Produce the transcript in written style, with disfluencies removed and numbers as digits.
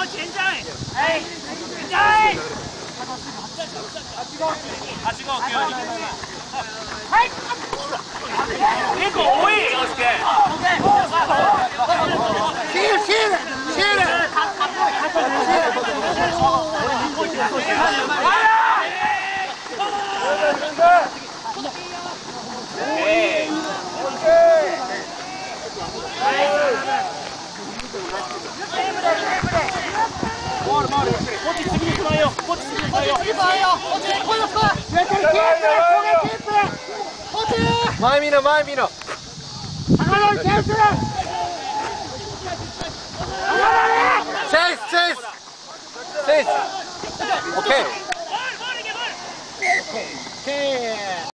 靠前站，哎，前站。8号9。はい。結構多い。シールシールシール。 前見ろ前見ろ。チェイスチェイスチェイス。オッケー。